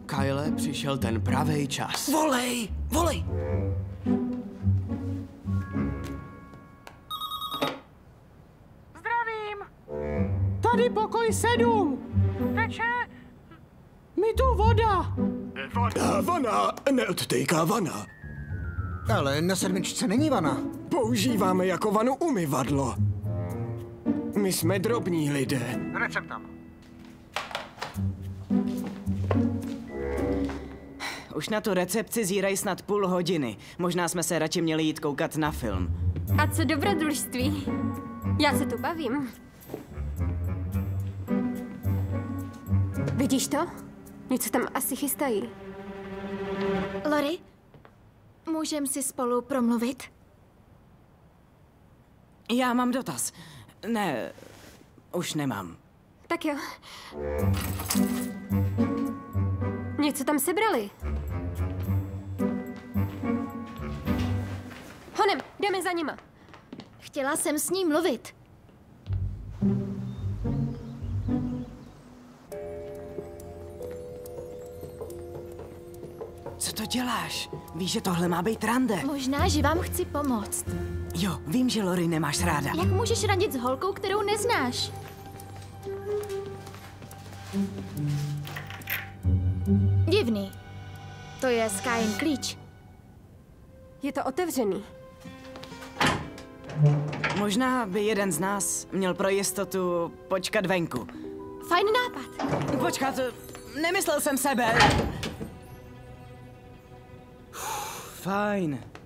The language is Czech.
Kyle, přišel ten pravej čas. Volej, volej! Zdravím! Tady pokoj 7. Teče? Mi tu voda. Vana, neodtejká vana. Ale na 7 není vana. Používáme jako vanu umyvadlo. My jsme drobní lidé. Recept tam. Už na tu recepci zírají snad půl hodiny. Možná jsme se radši měli jít koukat na film. A co dobrodružství? Já se tu bavím. Vidíš to? Něco tam asi chystají. Lori, můžem si spolu promluvit? Já mám dotaz. Ne, už nemám. Tak jo. Něco tam sebrali. Honem, jdeme za nima. Chtěla jsem s ní mluvit. Co to děláš? Víš, že tohle má být rande. Možná, že vám chci pomoct. Jo, vím, že Lori nemáš ráda. Jak můžeš randit s holkou, kterou neznáš? Divný. To je Skyin klíč. Je to otevřený. Možná by jeden z nás měl pro jistotu počkat venku. Fajn nápad. Počkat, nemyslel jsem sebe. Fajn.